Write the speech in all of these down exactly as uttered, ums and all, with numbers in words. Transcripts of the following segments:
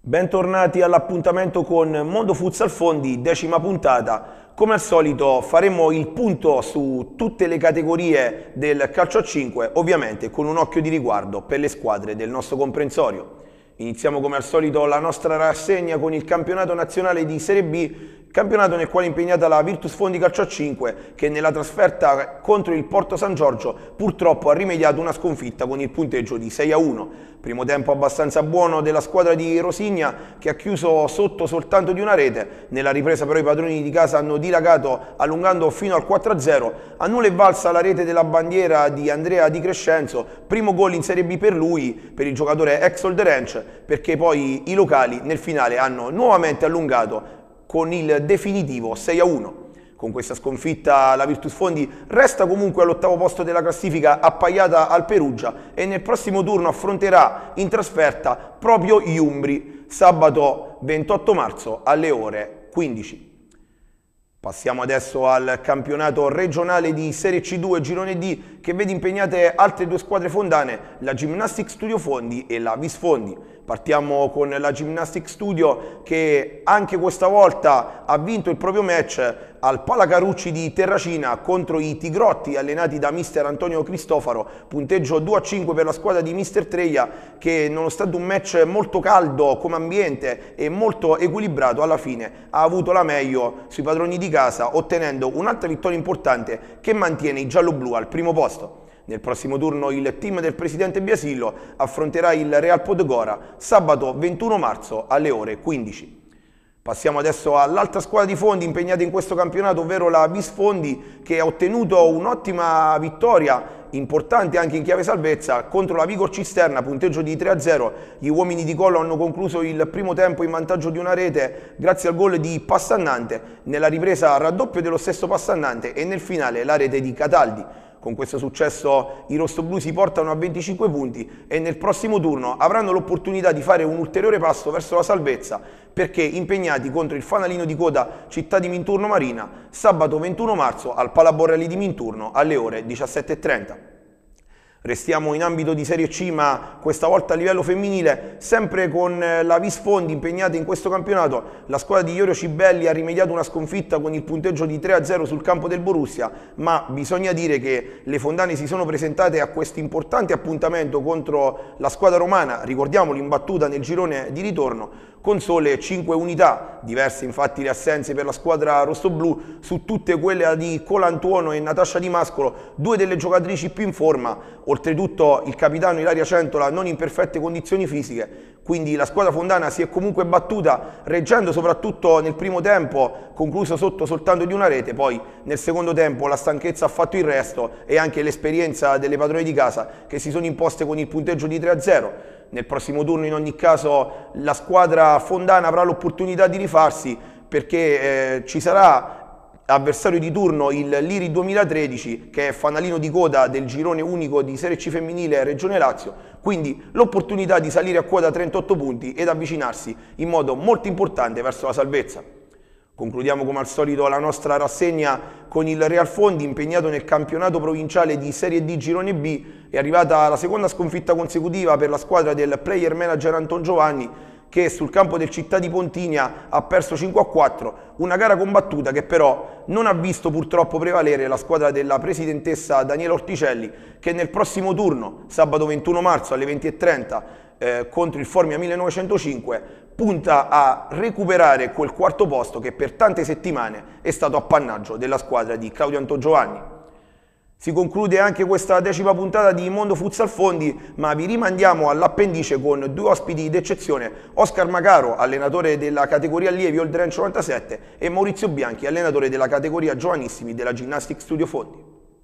Bentornati all'appuntamento con Mondo Futsal Fondi, decima puntata. Come al solito faremo il punto su tutte le categorie del calcio a cinque, ovviamente con un occhio di riguardo per le squadre del nostro comprensorio. Iniziamo come al solito la nostra rassegna con il campionato nazionale di Serie B, campionato nel quale è impegnata la Virtus Fondi Calcio a cinque, che nella trasferta contro il Porto San Giorgio purtroppo ha rimediato una sconfitta con il punteggio di sei a uno. Primo tempo abbastanza buono della squadra di Rosigna, che ha chiuso sotto soltanto di una rete. Nella ripresa però i padroni di casa hanno dilagato allungando fino al quattro a zero. A nulla è valsa la rete della bandiera di Andrea Di Crescenzo, primo gol in Serie B per lui, per il giocatore ex Olderense, perché poi i locali nel finale hanno nuovamente allungato con il definitivo sei a uno. Con questa sconfitta la Virtus Fondi resta comunque all'ottavo posto della classifica, appaiata al Perugia, e nel prossimo turno affronterà in trasferta proprio gli Umbri, sabato ventotto marzo alle ore quindici. Passiamo adesso al campionato regionale di Serie C due Girone D, che vede impegnate altre due squadre fondane, la Gymnastic Studio Fondi e la Vis Fondi. Partiamo con la Gymnastic Studio, che anche questa volta ha vinto il proprio match al Palacarucci di Terracina contro i Tigrotti, allenati da mister Antonio Cristofaro, punteggio due a cinque per la squadra di mister Treia, che nonostante un match molto caldo come ambiente e molto equilibrato, alla fine ha avuto la meglio sui padroni di casa, ottenendo un'altra vittoria importante che mantiene i gialloblu al primo posto. Nel prossimo turno il team del presidente Biasillo affronterà il Real Podgora sabato ventuno marzo alle ore quindici. Passiamo adesso all'altra squadra di Fondi impegnata in questo campionato, ovvero la Vis Fondi, che ha ottenuto un'ottima vittoria importante anche in chiave salvezza contro la Vigor Cisterna, punteggio di tre a zero. Gli uomini di Collo hanno concluso il primo tempo in vantaggio di una rete grazie al gol di Passannante, nella ripresa raddoppio dello stesso Passannante e nel finale la rete di Cataldi. Con questo successo i rossoblu si portano a venticinque punti e nel prossimo turno avranno l'opportunità di fare un ulteriore passo verso la salvezza, perché impegnati contro il fanalino di coda Città di Minturno Marina sabato ventuno marzo al Palaborrelli di Minturno alle ore diciassette e trenta. Restiamo in ambito di Serie C, ma questa volta a livello femminile, sempre con la Vis Fondi impegnata in questo campionato. La squadra di Iorio Cibelli ha rimediato una sconfitta con il punteggio di tre a zero sul campo del Borussia, ma bisogna dire che le fondane si sono presentate a questo importante appuntamento contro la squadra romana, ricordiamolo, imbattuta nel girone di ritorno, con sole cinque unità, diverse infatti le assenze per la squadra rossoblu, su tutte quelle di Colantuono e Natascia Di Mascolo, due delle giocatrici più in forma, oltretutto il capitano Ilaria Centola non in perfette condizioni fisiche. Quindi la squadra fondana si è comunque battuta, reggendo soprattutto nel primo tempo, concluso sotto soltanto di una rete. Poi nel secondo tempo la stanchezza ha fatto il resto e anche l'esperienza delle padrone di casa, che si sono imposte con il punteggio di tre a zero. Nel prossimo turno in ogni caso la squadra fondana avrà l'opportunità di rifarsi, perché eh, ci sarà avversario di turno il Liri duemilatredici, che è fanalino di coda del girone unico di Serie C femminile Regione Lazio, quindi l'opportunità di salire a quota trentotto punti ed avvicinarsi in modo molto importante verso la salvezza. Concludiamo come al solito la nostra rassegna con il Real Fondi impegnato nel campionato provinciale di Serie D Girone B. È arrivata la seconda sconfitta consecutiva per la squadra del player manager Anton Giovanni, che sul campo del Città di Pontinia ha perso cinque a quattro, una gara combattuta che però non ha visto purtroppo prevalere la squadra della presidentessa Daniela Orticelli, che nel prossimo turno, sabato ventuno marzo alle venti e trenta, eh, contro il Formia millenovecentocinque, punta a recuperare quel quarto posto che per tante settimane è stato appannaggio della squadra di Claudio Anton Giovanni. Si conclude anche questa decima puntata di Mondo Futsal Fondi, ma vi rimandiamo all'appendice con due ospiti d'eccezione: Oscar Macaro, allenatore della categoria allievi Olderense novantasette, e Maurizio Bianchi, allenatore della categoria giovanissimi della Gymnastic Studio Fondi.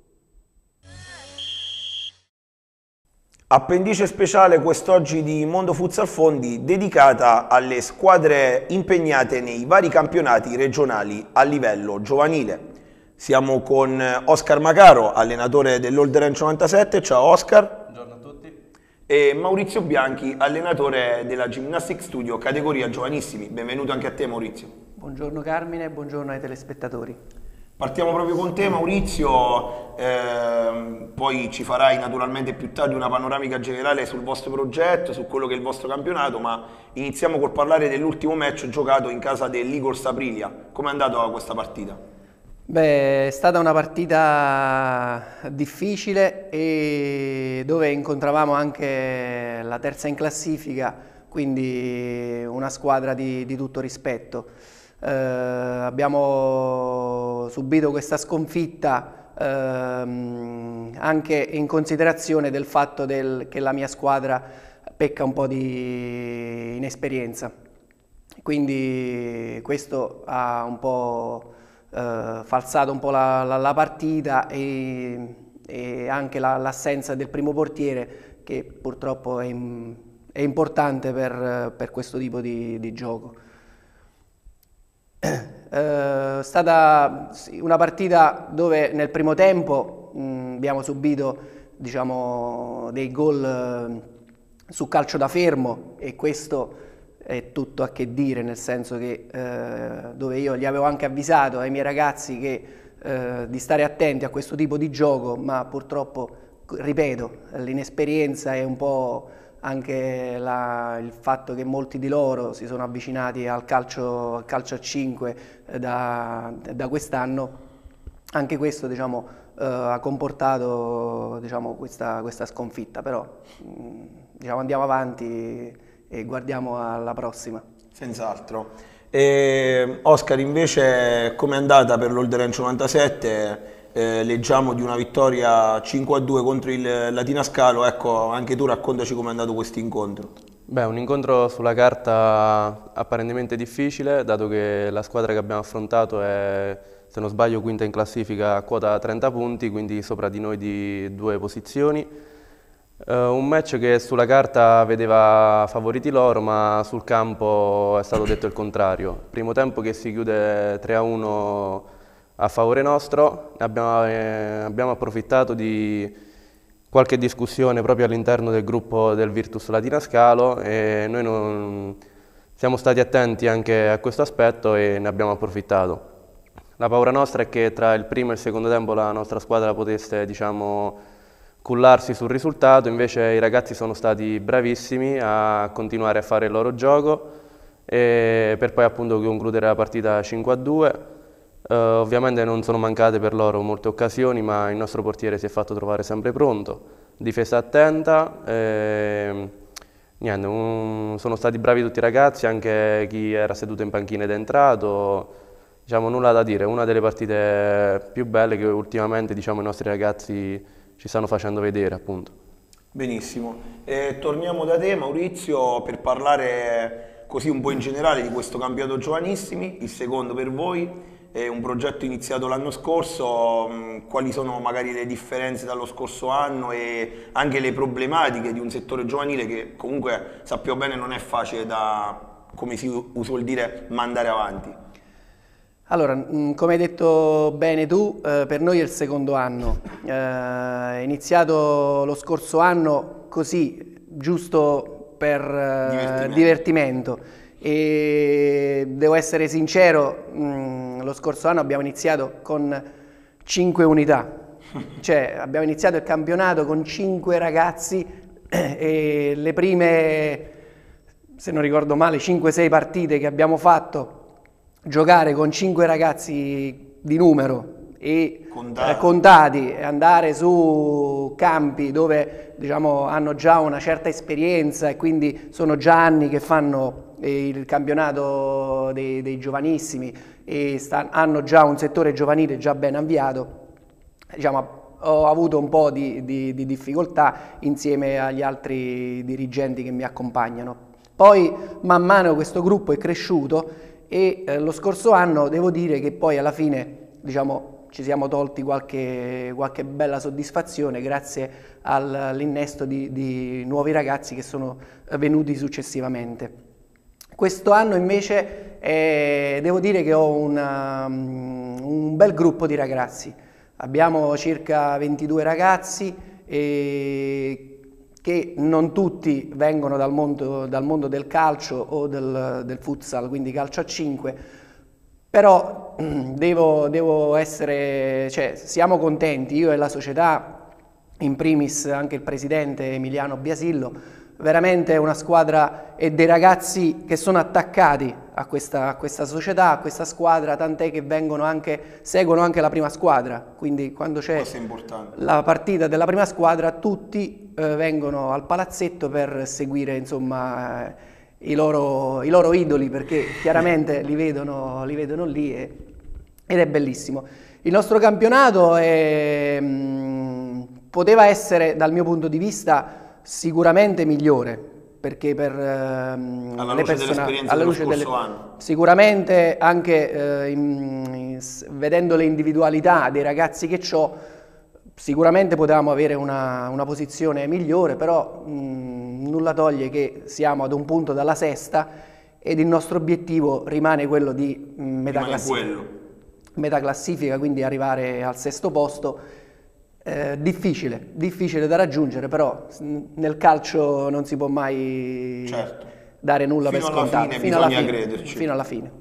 Appendice speciale quest'oggi di Mondo Futsal Fondi, dedicata alle squadre impegnate nei vari campionati regionali a livello giovanile. Siamo con Oscar Macaro, allenatore dell'Olderense novantasette. Ciao Oscar. Buongiorno a tutti. E Maurizio Bianchi, allenatore della Gymnastic Studio categoria giovanissimi. Benvenuto anche a te Maurizio. Buongiorno Carmine e buongiorno ai telespettatori. Partiamo proprio con te Maurizio, ehm, poi ci farai naturalmente più tardi una panoramica generale sul vostro progetto, su quello che è il vostro campionato, ma iniziamo col parlare dell'ultimo match giocato in casa dell'Igor Saprilia. Come è andata questa partita? Beh, è stata una partita difficile e dove incontravamo anche la terza in classifica, quindi una squadra di, di tutto rispetto. Eh, abbiamo subito questa sconfitta ehm, anche in considerazione del fatto del- che la mia squadra pecca un po' di inesperienza. Quindi questo ha un po' eh, falsato un po' la, la- la partita e, e anche la- l'assenza del primo portiere che purtroppo è, im- è importante per, per questo tipo di, di gioco. Eh, È stata sì, una partita dove nel primo tempo mh, abbiamo subito, diciamo, dei gol eh, su calcio da fermo e questo è tutto a che dire, nel senso che eh, dove io gli avevo anche avvisato ai miei ragazzi che, eh, di stare attenti a questo tipo di gioco, ma purtroppo, ripeto, l'inesperienza è un po' anche la- il fatto che molti di loro si sono avvicinati al calcio, al calcio a cinque eh, da, da quest'anno, anche questo diciamo, eh, ha comportato diciamo, questa, questa sconfitta, però mh, diciamo, andiamo avanti e guardiamo alla prossima. Senz'altro. E, Oscar, invece, com'è andata per l'Olderense novantasette? Eh, leggiamo di una vittoria cinque a due contro il Latina Scalo. Ecco, anche tu raccontaci com'è andato questo incontro. Beh, un incontro sulla carta apparentemente difficile, dato che la squadra che abbiamo affrontato è, se non sbaglio, quinta in classifica a quota trenta punti, quindi sopra di noi di due posizioni. Eh, un match che sulla carta vedeva favoriti loro, ma sul campo è stato detto il contrario. Primo tempo che si chiude tre a uno a favore nostro, abbiamo, eh, abbiamo approfittato di qualche discussione proprio all'interno del gruppo del Virtus Latina Scalo e noi non, siamo stati attenti anche a questo aspetto e ne abbiamo approfittato. La paura nostra è che tra il primo e il secondo tempo la nostra squadra potesse, diciamo, cullarsi sul risultato, invece i ragazzi sono stati bravissimi a continuare a fare il loro gioco e per poi appunto concludere la partita cinque a due. Uh, ovviamente non sono mancate per loro molte occasioni, ma il nostro portiere si è fatto trovare sempre pronto, difesa attenta, e, niente, un, sono stati bravi tutti i ragazzi, anche chi era seduto in panchina ed è entrato, diciamo nulla da dire, una delle partite più belle che ultimamente diciamo, i nostri ragazzi ci stanno facendo vedere appunto. Benissimo. E torniamo da te Maurizio per parlare così un po' in generale di questo campionato giovanissimi, il secondo per voi. È un progetto iniziato l'anno scorso, mh, quali sono magari le differenze dallo scorso anno e anche le problematiche di un settore giovanile che comunque sappiamo bene non è facile da, come si usuol dire, mandare avanti. Allora, mh, come hai detto bene tu, eh, per noi è il secondo anno. Eh, è iniziato lo scorso anno così, giusto per eh, Divertimento. divertimento. E devo essere sincero, mh, lo scorso anno abbiamo iniziato con cinque unità, cioè abbiamo iniziato il campionato con cinque ragazzi e le prime, se non ricordo male, cinque sei partite che abbiamo fatto, giocare con cinque ragazzi di numero e Contati. eh, contati e andare su campi dove diciamo, hanno già una certa esperienza e quindi sono già anni che fanno il campionato dei, dei giovanissimi e sta, hanno già un settore giovanile già ben avviato, diciamo, ho avuto un po' di, di, di difficoltà insieme agli altri dirigenti che mi accompagnano. Poi man mano questo gruppo è cresciuto e eh, lo scorso anno devo dire che poi alla fine diciamo, ci siamo tolti qualche, qualche bella soddisfazione grazie all'innesto di, di nuovi ragazzi che sono venuti successivamente. Questo anno invece eh, devo dire che ho una, un bel gruppo di ragazzi, abbiamo circa ventidue ragazzi e che non tutti vengono dal mondo, dal mondo del calcio o del, del futsal, quindi calcio a cinque, però devo, devo essere, cioè siamo contenti, io e la società, in primis anche il presidente Emiliano Biasillo, veramente una squadra e dei ragazzi che sono attaccati a questa, a questa società, a questa squadra, tant'è che vengono anche, seguono anche la prima squadra, quindi quando c'è la partita della prima squadra tutti eh, vengono al palazzetto per seguire insomma eh, i, loro, i loro idoli, perché chiaramente li vedono, li vedono lì e, ed è bellissimo. Il nostro campionato è, mh, poteva essere dal mio punto di vista sicuramente migliore, perché per ehm, alla le luce persone, alla luce delle, anno. Sicuramente anche eh, in, in, vedendo le individualità dei ragazzi che ho, sicuramente potevamo avere una, una posizione migliore, però mh, nulla toglie che siamo ad un punto dalla sesta ed il nostro obiettivo rimane quello di mh, metà, classifica, metà classifica, quindi arrivare al sesto posto. Eh, difficile, difficile da raggiungere, però nel calcio non si può mai certo. dare nulla fino per scontato, fine, fino, alla fine, crederci. fino alla fine.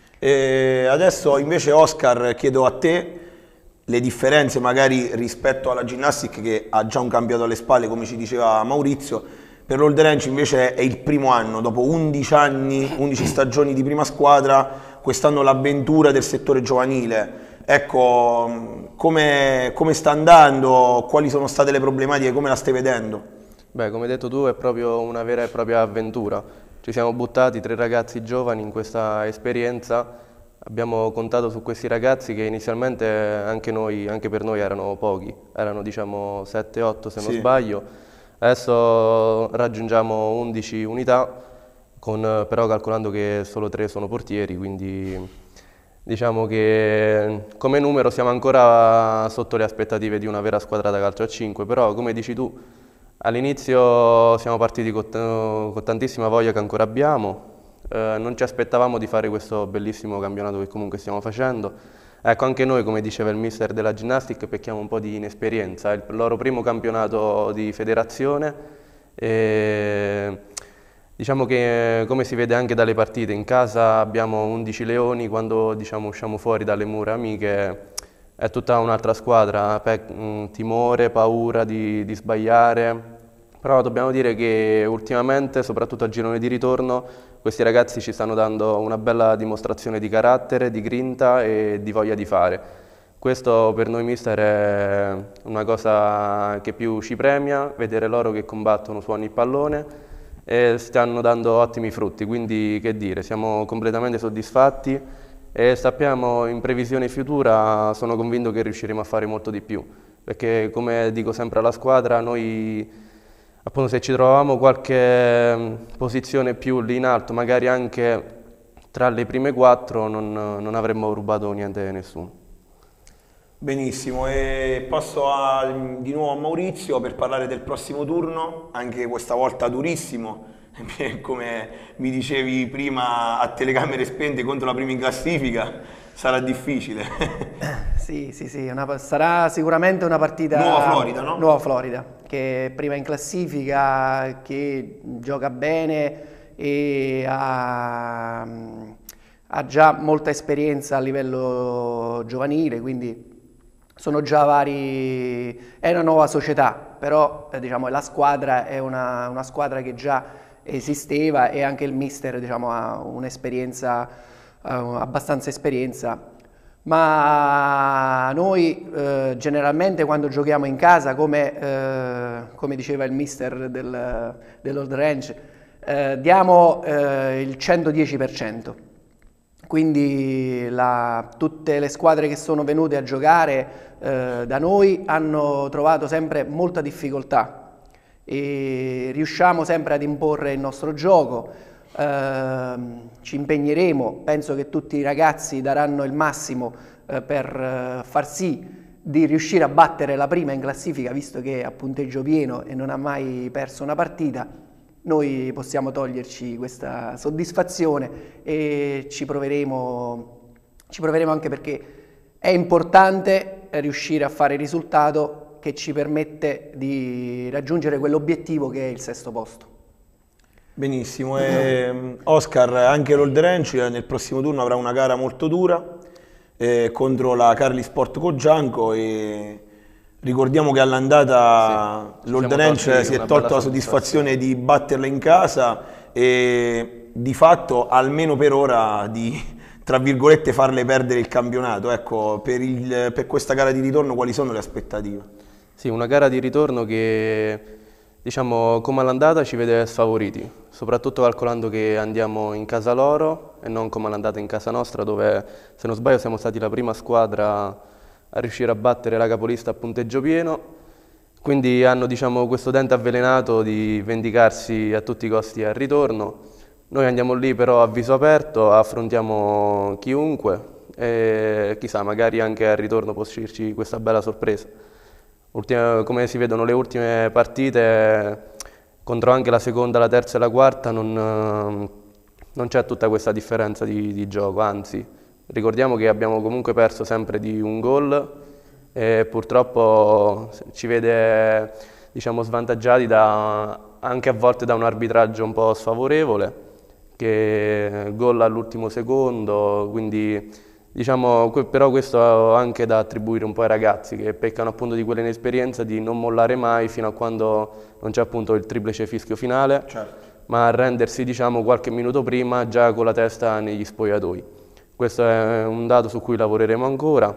E adesso invece Oscar chiedo a te le differenze magari rispetto alla ginnastica che ha già un campionato alle spalle, come ci diceva Maurizio. Per l'Old Range invece è il primo anno, dopo undici anni, undici stagioni di prima squadra, quest'anno l'avventura del settore giovanile. Ecco, come, come sta andando, quali sono state le problematiche, come la stai vedendo? Beh, come hai detto tu, è proprio una vera e propria avventura. Ci siamo buttati tre ragazzi giovani in questa esperienza, abbiamo contato su questi ragazzi che inizialmente anche, noi, anche per noi erano pochi, erano diciamo sette otto se non sì. sbaglio, adesso raggiungiamo undici unità, con, però calcolando che solo tre sono portieri, quindi diciamo che come numero siamo ancora sotto le aspettative di una vera squadra da calcio a cinque, però come dici tu, all'inizio siamo partiti con, con tantissima voglia che ancora abbiamo, eh, non ci aspettavamo di fare questo bellissimo campionato che comunque stiamo facendo. Ecco, anche noi, come diceva il mister della ginnastica, pecchiamo un po' di inesperienza, è il loro primo campionato di federazione e diciamo che, come si vede anche dalle partite, in casa abbiamo undici leoni, quando diciamo, usciamo fuori dalle mura amiche è tutta un'altra squadra, timore, paura di, di sbagliare, però dobbiamo dire che ultimamente, soprattutto al girone di ritorno, questi ragazzi ci stanno dando una bella dimostrazione di carattere, di grinta e di voglia di fare. Questo per noi mister è una cosa che più ci premia, vedere loro che combattono su ogni pallone e stanno dando ottimi frutti, quindi che dire, siamo completamente soddisfatti e sappiamo in previsione futura, sono convinto che riusciremo a fare molto di più, perché come dico sempre alla squadra, noi appunto se ci trovavamo qualche posizione più lì in alto, magari anche tra le prime quattro, non, non avremmo rubato niente a nessuno. Benissimo, e passo a, di nuovo a Maurizio per parlare del prossimo turno, anche questa volta durissimo, come mi dicevi prima a telecamere spente contro la prima in classifica, sarà difficile. Sì, sì, sì, una, sarà sicuramente una partita... Nuova Florida, no? Nuova Florida, che è prima in classifica, che gioca bene e ha, ha già molta esperienza a livello giovanile, quindi... Sono già vari, è una nuova società, però eh, diciamo, la squadra è una, una squadra che già esisteva e anche il mister diciamo, ha un'esperienza, uh, abbastanza esperienza, ma noi eh, generalmente quando giochiamo in casa, come, eh, come diceva il mister del, dell'Old Range, eh, diamo eh, il centodieci per cento. Quindi la, tutte le squadre che sono venute a giocare eh, da noi hanno trovato sempre molta difficoltà e riusciamo sempre ad imporre il nostro gioco, eh, ci impegneremo, penso che tutti i ragazzi daranno il massimo eh, per eh, far sì di riuscire a battere la prima in classifica, visto che è a punteggio pieno e non ha mai perso una partita. Noi possiamo toglierci questa soddisfazione e ci proveremo, ci proveremo anche perché è importante riuscire a fare il risultato che ci permette di raggiungere quell'obiettivo che è il sesto posto. Benissimo, e, Oscar, anche l'Olderenci nel prossimo turno avrà una gara molto dura eh, contro la Carli Sport Coggianco e ricordiamo che all'andata sì, l'Olderenci si è tolto la soddisfazione di batterla in casa e di fatto, almeno per ora, di, tra virgolette, farle perdere il campionato. Ecco, per, il, per questa gara di ritorno quali sono le aspettative? Sì, una gara di ritorno che, diciamo, come all'andata ci vede sfavoriti, soprattutto calcolando che andiamo in casa loro e non come all'andata in casa nostra, dove, se non sbaglio, siamo stati la prima squadra a riuscire a battere la capolista a punteggio pieno. Quindi hanno, diciamo, questo dente avvelenato di vendicarsi a tutti i costi al ritorno. Noi andiamo lì però a viso aperto, affrontiamo chiunque e chissà, magari anche al ritorno può uscirci questa bella sorpresa. Ultime, come si vedono le ultime partite, contro anche la seconda, la terza e la quarta, non, non c'è tutta questa differenza di, di gioco, anzi ricordiamo che abbiamo comunque perso sempre di un gol e purtroppo ci vede, diciamo, svantaggiati da, anche a volte da un arbitraggio un po' sfavorevole, che gol all'ultimo secondo, quindi diciamo, però questo anche da attribuire un po' ai ragazzi che peccano appunto di quell'inesperienza di non mollare mai fino a quando non c'è appunto il triplice fischio finale, certo, ma arrendersi, diciamo, qualche minuto prima già con la testa negli spogliatoi. Questo è un dato su cui lavoreremo ancora,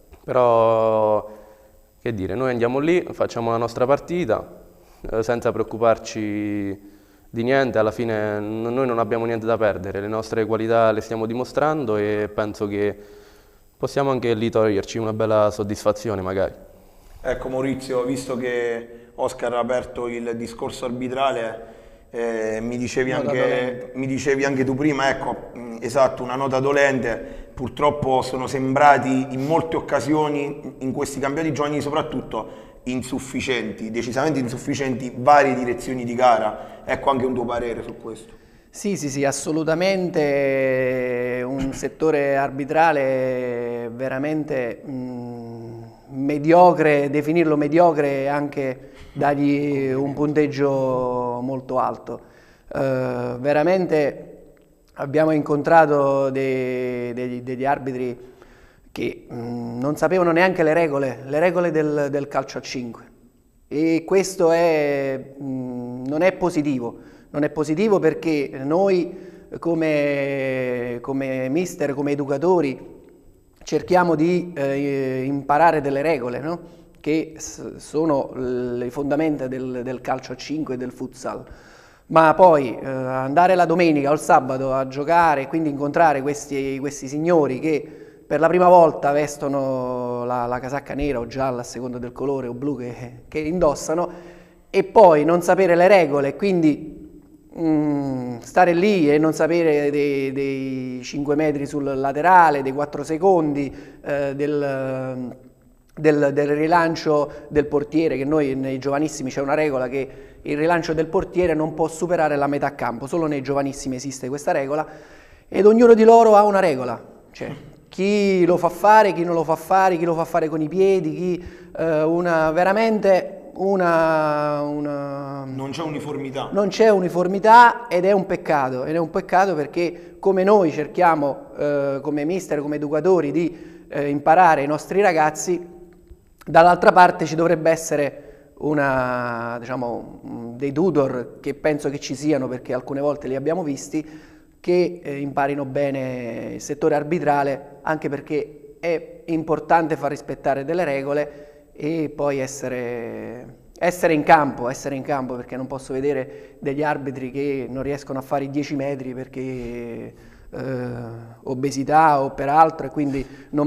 però che dire, noi andiamo lì, facciamo la nostra partita eh, senza preoccuparci di niente, alla fine noi non abbiamo niente da perdere, le nostre qualità le stiamo dimostrando e penso che possiamo anche lì toglierci una bella soddisfazione magari. Ecco Maurizio, visto che Oscar ha aperto il discorso arbitrale, eh, mi, dicevi anche, mi dicevi anche tu prima, ecco, esatto, una nota dolente, purtroppo sono sembrati in molte occasioni in questi campionati giovanili soprattutto insufficienti, decisamente insufficienti varie direzioni di gara. Ecco anche un tuo parere su questo. Sì, sì, sì, assolutamente un settore arbitrale veramente mh, mediocre, definirlo mediocre anche dargli un punteggio molto alto. Uh, veramente abbiamo incontrato dei, degli, degli arbitri che mh, non sapevano neanche le regole, le regole del, del calcio a cinque, e questo è, mh, non è positivo, non è positivo perché noi come, come mister, come educatori cerchiamo di eh, imparare delle regole, no? Che sono le fondamenta del, del calcio a cinque e del futsal. Ma poi eh, andare la domenica o il sabato a giocare e quindi incontrare questi, questi signori che per la prima volta vestono la, la casacca nera o gialla a seconda del colore o blu che, che indossano, e poi non sapere le regole, quindi mm, stare lì e non sapere dei, dei cinque metri sul laterale, dei quattro secondi, eh, del, del, del rilancio del portiere, che noi nei giovanissimi c'è una regola che il rilancio del portiere non può superare la metà campo, solo nei giovanissimi esiste questa regola, ed ognuno di loro ha una regola, cioè chi lo fa fare, chi non lo fa fare, chi lo fa fare con i piedi, chi eh, una veramente una, una non c'è uniformità. Non c'è uniformità ed è un peccato, ed è un peccato perché come noi cerchiamo eh, come mister, come educatori di eh, imparare ai nostri ragazzi, dall'altra parte ci dovrebbe essere una, diciamo, dei tutor, che penso che ci siano perché alcune volte li abbiamo visti, che eh, imparino bene il settore arbitrale, anche perché è importante far rispettare delle regole e poi essere, essere in campo, essere in campo, perché non posso vedere degli arbitri che non riescono a fare i dieci metri perché eh, obesità o per altro, e quindi non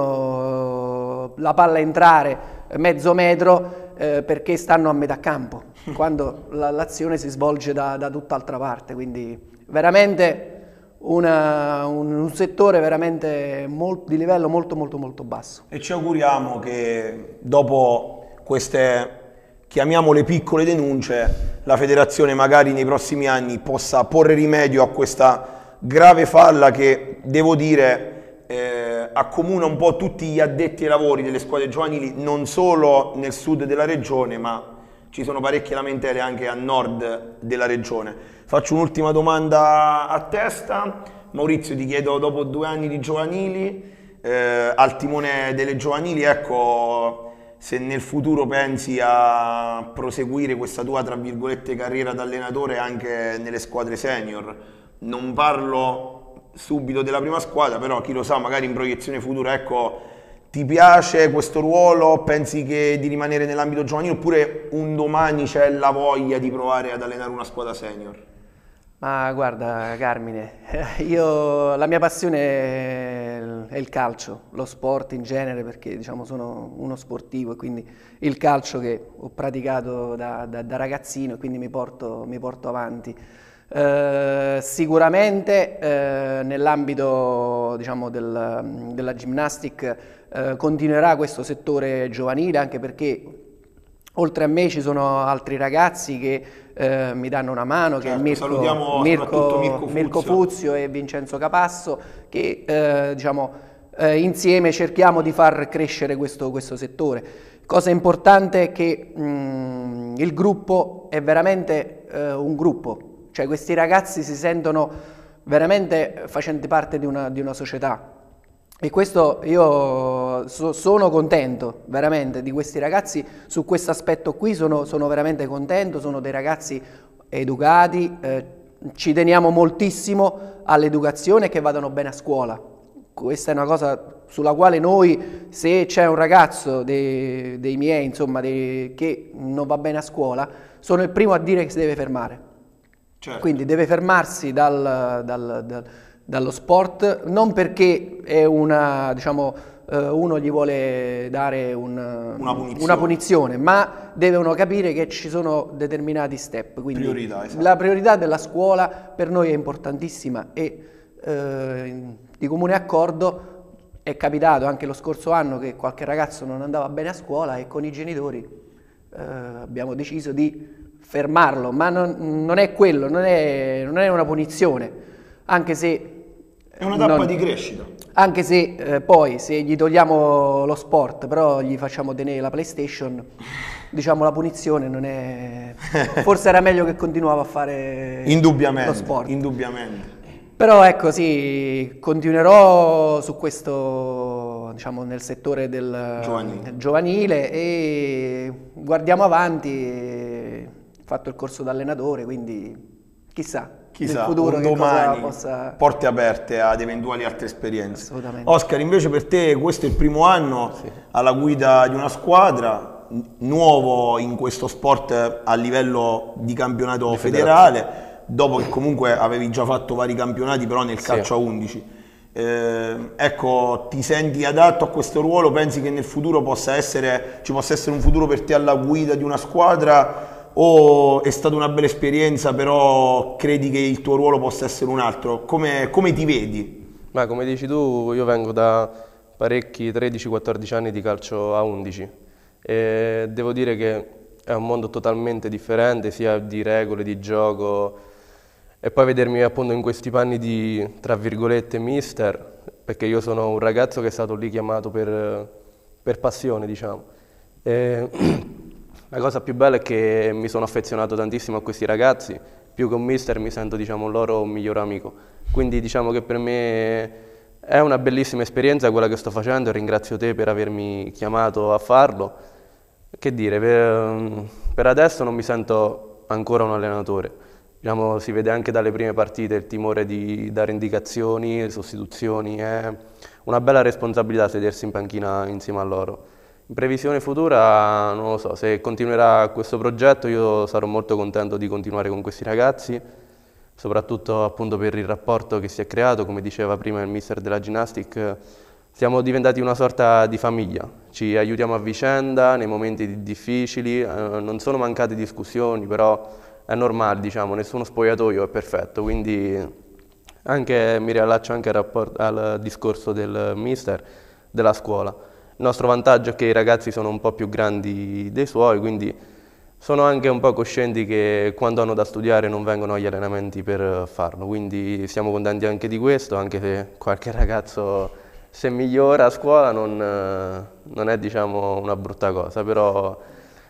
vedono la palla entrare mezzo metro eh, perché stanno a metà campo, quando l'azione si svolge da, da tutt'altra parte, quindi veramente una, un, un settore veramente molto, di livello molto molto molto basso. E ci auguriamo che dopo queste, chiamiamole piccole denunce, la federazione magari nei prossimi anni possa porre rimedio a questa grave falla che, devo dire, eh, accomuna un po' tutti gli addetti ai lavori delle squadre giovanili, non solo nel sud della regione, ma ci sono parecchie lamentele anche a nord della regione. Faccio un'ultima domanda a testa. Maurizio, ti chiedo, dopo due anni di giovanili, eh, al timone delle giovanili, ecco, se nel futuro pensi a proseguire questa tua, tra virgolette, carriera da allenatore anche nelle squadre senior. Non parlo subito della prima squadra, però chi lo sa, magari in proiezione futura, ecco, ti piace questo ruolo? Pensi che di rimanere nell'ambito giovanile, oppure un domani c'è la voglia di provare ad allenare una squadra senior? Ma guarda Carmine, io, la mia passione è il calcio, lo sport in genere, perché diciamo sono uno sportivo e quindi il calcio che ho praticato da, da, da ragazzino e quindi mi porto, mi porto avanti. Eh, sicuramente eh, nell'ambito diciamo, del, della ginnastic eh, continuerà questo settore giovanile, anche perché oltre a me ci sono altri ragazzi che eh, mi danno una mano, certo, che Mirko, salutiamo Mirko, Mirko Fuzio. Mirko Fuzio e Vincenzo Capasso, che eh, diciamo, eh, insieme cerchiamo di far crescere questo, questo settore. Cosa importante è che mh, il gruppo è veramente eh, un gruppo. Cioè questi ragazzi si sentono veramente facenti parte di una, di una società e questo io so, sono contento veramente di questi ragazzi, su questo aspetto qui sono, sono veramente contento, sono dei ragazzi educati, eh, ci teniamo moltissimo all'educazione e che vadano bene a scuola. Questa è una cosa sulla quale noi, se c'è un ragazzo dei, dei miei insomma, dei, che non va bene a scuola, sono il primo a dire che si deve fermare. Certo. Quindi deve fermarsi dal, dal, dal, dallo sport, non perché è una, diciamo, eh, uno gli vuole dare un, una, punizione. una punizione, ma devono capire che ci sono determinati step. Quindi priorità, esatto. La priorità della scuola per noi è importantissima e eh, di comune accordo è capitato anche lo scorso anno che qualche ragazzo non andava bene a scuola e con i genitori eh, abbiamo deciso di fermarlo, ma non, non è quello, non è, non è una punizione, anche se... È una tappa non, di crescita. Anche se eh, poi, se gli togliamo lo sport, però gli facciamo tenere la PlayStation, diciamo la punizione non è... Forse era meglio che continuava a fare indubbiamente, lo sport. Indubbiamente. Però ecco sì, continuerò su questo, diciamo, nel settore del giovanile, giovanile e guardiamo avanti. Fatto il corso da allenatore, quindi chissà, chissà nel futuro un che domani cosa possa... porte aperte ad eventuali altre esperienze. Assolutamente. Oscar, invece per te questo è il primo anno sì. alla guida di una squadra, nuovo in questo sport a livello di campionato di federale, dopo che comunque avevi già fatto vari campionati però nel calcio sì. a undici. Eh, ecco, ti senti adatto a questo ruolo? Pensi che nel futuro possa essere, ci possa essere un futuro per te alla guida di una squadra? O è stata una bella esperienza, però credi che il tuo ruolo possa essere un altro? Come, come ti vedi? Ma come dici tu, io vengo da parecchi tredici quattordici anni di calcio a undici e devo dire che è un mondo totalmente differente, sia di regole, di gioco, e poi vedermi appunto in questi panni di, tra virgolette, mister, perché io sono un ragazzo che è stato lì chiamato per, per passione, diciamo. E, la cosa più bella è che mi sono affezionato tantissimo a questi ragazzi, più che un mister mi sento, diciamo, loro miglior amico. Quindi diciamo che per me è una bellissima esperienza quella che sto facendo e ringrazio te per avermi chiamato a farlo. Che dire, per, per adesso non mi sento ancora un allenatore. Diciamo, si vede anche dalle prime partite il timore di dare indicazioni, sostituzioni, è una bella responsabilità sedersi in panchina insieme a loro. In previsione futura, non lo so, se continuerà questo progetto io sarò molto contento di continuare con questi ragazzi, soprattutto appunto per il rapporto che si è creato, come diceva prima il mister della Ginnastic, siamo diventati una sorta di famiglia, ci aiutiamo a vicenda nei momenti difficili, eh, non sono mancate discussioni, però è normale, diciamo, nessuno spogliatoio è perfetto, quindi anche, mi riallaccio anche al, rapport, al discorso del mister della scuola. Il nostro vantaggio è che i ragazzi sono un po' più grandi dei suoi, quindi sono anche un po' coscienti che quando hanno da studiare non vengono agli allenamenti per farlo, quindi siamo contenti anche di questo, anche se qualche ragazzo se migliora a scuola non, non è, diciamo, una brutta cosa, però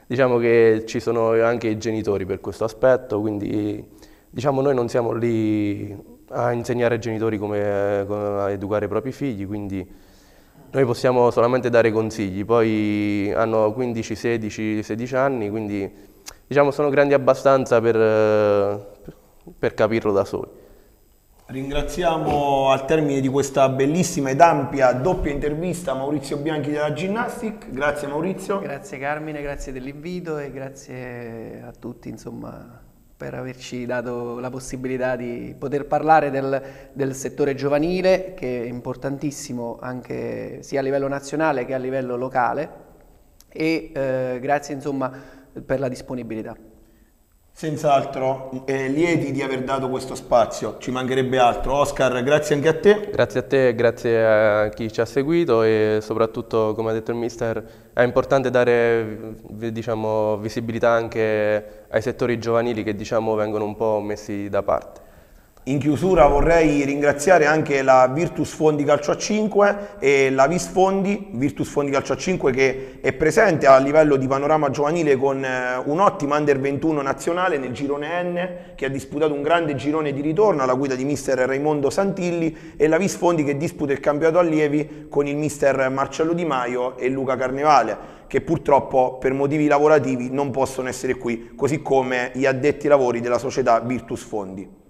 diciamo che ci sono anche i genitori per questo aspetto, quindi diciamo noi non siamo lì a insegnare ai genitori come, come educare i propri figli, quindi noi possiamo solamente dare consigli. Poi hanno quindici, sedici, sedici anni, quindi diciamo sono grandi abbastanza per, per capirlo da soli. Ringraziamo al termine di questa bellissima ed ampia doppia intervista Maurizio Bianchi della Ginnastic. Grazie Maurizio. Grazie Carmine, grazie dell'invito e grazie a tutti, insomma, per averci dato la possibilità di poter parlare del, del settore giovanile, che è importantissimo anche sia a livello nazionale che a livello locale, e eh, grazie insomma per la disponibilità. Senz'altro, eh, lieti di aver dato questo spazio, ci mancherebbe altro. Oscar, grazie anche a te. Grazie a te, grazie a chi ci ha seguito e soprattutto, come ha detto il mister, è importante dare, diciamo, visibilità anche ai settori giovanili che, diciamo, vengono un po' messi da parte. In chiusura vorrei ringraziare anche la Virtus Fondi Calcio a cinque e la Vis Fondi, Virtus Fondi Calcio a cinque, che è presente a livello di panorama giovanile con un'ottima under ventuno nazionale nel girone N, che ha disputato un grande girone di ritorno alla guida di mister Raimondo Santilli, e la Vis Fondi che disputa il campionato allievi con il mister Marcello Di Maio e Luca Carnevale, che purtroppo per motivi lavorativi non possono essere qui, così come gli addetti ai lavori della società Virtus Fondi.